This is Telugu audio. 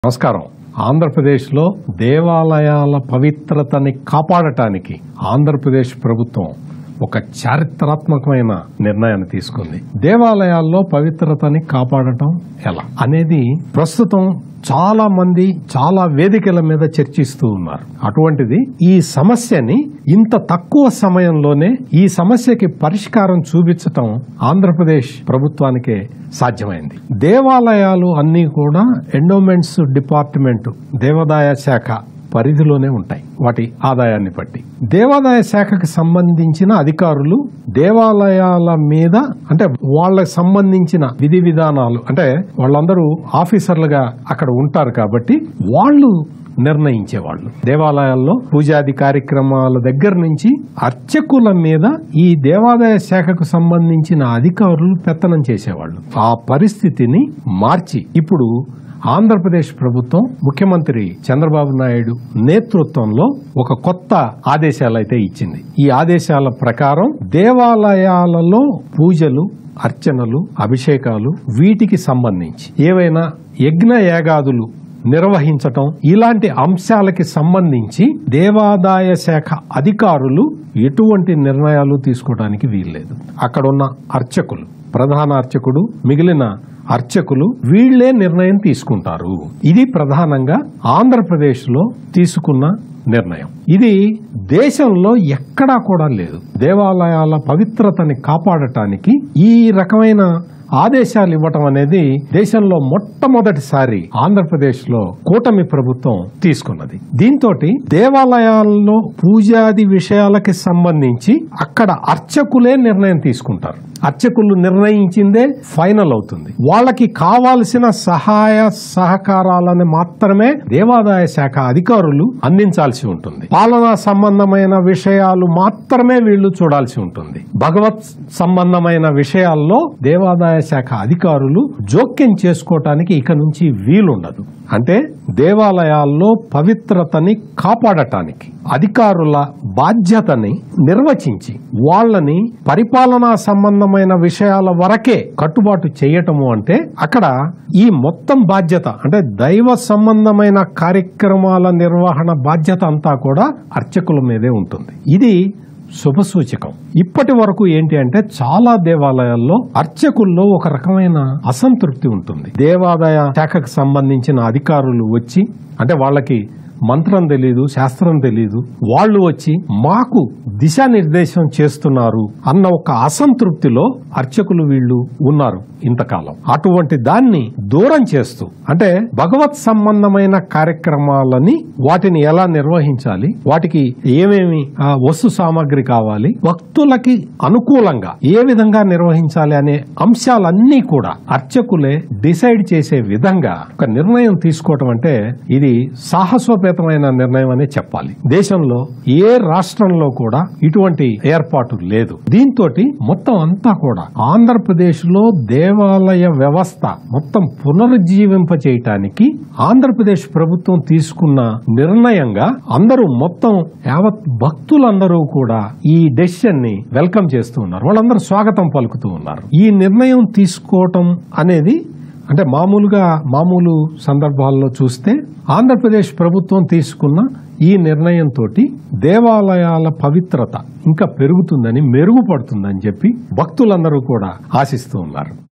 నమస్కారం. ఆంధ్రప్రదేశ్లో దేవాలయాల పవిత్రతని కాపాడటానికి ఆంధ్రప్రదేశ్ ప్రభుత్వం ఒక చారిత్రాత్మకమైన నిర్ణయాన్ని తీసుకుంది. దేవాలయాల్లో పవిత్రతని కాపాడటం ఎలా అనేది ప్రస్తుతం చాలా మంది చాలా వేదికల మీద చర్చిస్తూ ఉన్నారు. అటువంటిది ఈ సమస్యని ఇంత తక్కువ సమయంలోనే ఈ సమస్యకి పరిష్కారం చూపించటం ఆంధ్రప్రదేశ్ ప్రభుత్వానికే సాధ్యమైంది. దేవాలయాలు అన్నీ కూడా ఎండోమెంట్స్ డిపార్ట్మెంట్ దేవాదాయ శాఖ పరిధిలోనే ఉంటాయి. వాటి ఆదాయాన్ని బట్టి దేవాదాయ శాఖకు సంబంధించిన అధికారులు దేవాలయాల మీద అంటే వాళ్ళకి సంబంధించిన విధి విధానాలు అంటే వాళ్ళందరూ ఆఫీసర్లుగా అక్కడ ఉంటారు కాబట్టి వాళ్ళు నిర్ణయించేవాళ్ళు. దేవాలయాల్లో పూజాది కార్యక్రమాల దగ్గర నుంచి అర్చకుల మీద ఈ దేవాదాయ శాఖకు సంబంధించిన అధికారులు పెత్తనం చేసేవాళ్ళు. ఆ పరిస్థితిని మార్చి ఇప్పుడు ఆంధ్రప్రదేశ్ ప్రభుత్వం ముఖ్యమంత్రి చంద్రబాబు నాయుడు నేతృత్వంలో ఒక కొత్త ఆదేశాలైతే ఇచ్చింది. ఈ ఆదేశాల ప్రకారం దేవాలయాలలో పూజలు, అర్చనలు, అభిషేకాలు వీటికి సంబంధించి ఏవైనా యజ్ఞ యాగాదులు నిర్వహించటం ఇలాంటి అంశాలకి సంబంధించి దేవాదాయ శాఖ అధికారులు ఎటువంటి నిర్ణయాలు తీసుకోవడానికి వీల్లేదు. అక్కడున్న అర్చకులు, ప్రధాన అర్చకుడు, మిగిలిన అర్చకులు వీళ్లే నిర్ణయం తీసుకుంటారు. ఇది ప్రధానంగా ఆంధ్రప్రదేశ్ లో తీసుకున్న నిర్ణయం. ఇది దేశంలో ఎక్కడా కూడా లేదు. దేవాలయాల పవిత్రతని కాపాడటానికి ఈ రకమైన ఆదేశాలు ఇవ్వటం అనేది దేశంలో మొట్టమొదటిసారి ఆంధ్రప్రదేశ్ లో కూటమి ప్రభుత్వం తీసుకున్నది. దీంతో దేవాలయాల్లో పూజాది విషయాలకి సంబంధించి అక్కడ అర్చకులే నిర్ణయం తీసుకుంటారు. అర్చకులు నిర్ణయించిందే ఫైనల్ అవుతుంది. వాళ్ళకి కావాల్సిన సహాయ సహకారాలను మాత్రమే దేవాదాయ శాఖ అధికారులు అందించాల్సి ఉంటుంది. పాలనా సంబంధమైన విషయాలు మాత్రమే వీళ్లు చూడాల్సి ఉంటుంది. భగవత్ సంబంధమైన విషయాల్లో దేవాదాయ శాఖ అధికారులు జోక్యం చేసుకోవటానికి ఇక నుంచి వీలుండదు. అంటే దేవాలయాల్లో పవిత్రతని కాపాడటానికి అధికారుల బాధ్యతని నిర్వచించి వాళ్ళని పరిపాలనా సంబంధమైన విషయాల వరకే కట్టుబాటు చేయటము అంటే అక్కడ ఈ మొత్తం బాధ్యత అంటే దైవ సంబంధమైన కార్యక్రమాల నిర్వహణ బాధ్యత అంతా కూడా అర్చకుల మీదే ఉంటుంది. ఇది శుభసూచకం. ఇప్పటి వరకు ఏంటి అంటే చాలా దేవాలయాల్లో అర్చకుల్లో ఒక రకమైన అసంతృప్తి ఉంటుంది. దేవాదాయ శాఖకు సంబంధించిన అధికారులు వచ్చి అంటే వాళ్ళకి మంత్రం తెలీదు, శాస్త్రం తెలీదు, వాళ్ళు వచ్చి మాకు దిశానిర్దేశం చేస్తున్నారు అన్న ఒక అసంతృప్తిలో అర్చకులు వీళ్ళు ఉన్నారు ఇంతకాలం. అటువంటి దాన్ని దూరం చేస్తూ అంటే భగవత్ సంబంధమైన కార్యక్రమాలని వాటిని ఎలా నిర్వహించాలి, వాటికి ఏమేమి వస్తు సామాగ్రి కావాలి, భక్తులకి అనుకూలంగా ఏ విధంగా నిర్వహించాలి అనే అంశాలన్నీ కూడా అర్చకులే డిసైడ్ చేసే విధంగా ఒక నిర్ణయం తీసుకోవటం అంటే ఇది సాహసోపేతమైన నిర్ణయం అనే చెప్పాలి. దేశంలో ఏ రాష్ట్రంలో కూడా ఇటువంటి ఏర్పాటు లేదు. దీంతో మొత్తం అంతా కూడా ఆంధ్రప్రదేశ్ లో దేవాలయ వ్యవస్థ మొత్తం పునరుజ్జీవింప చేయటానికి ఆంధ్రప్రదేశ్ ప్రభుత్వం తీసుకున్న నిర్ణయంగా అందరూ మొత్తం యావత్ భక్తులందరూ కూడా ఈ డెసిషన్ ని వెల్కమ్ చేస్తూ ఉన్నారు. వాళ్ళందరూ స్వాగతం పలుకుతూ ఉన్నారు. ఈ నిర్ణయం తీసుకోవటం అనేది అంటే మామూలు సందర్భాల్లో చూస్తే ఆంధ్రప్రదేశ్ ప్రభుత్వం తీసుకున్న ఈ నిర్ణయంతో దేవాలయాల పవిత్రత ఇంకా పెరుగుతుందని, మెరుగుపడుతుందని చెప్పి భక్తులందరూ కూడా ఆశిస్తూ ఉన్నారు.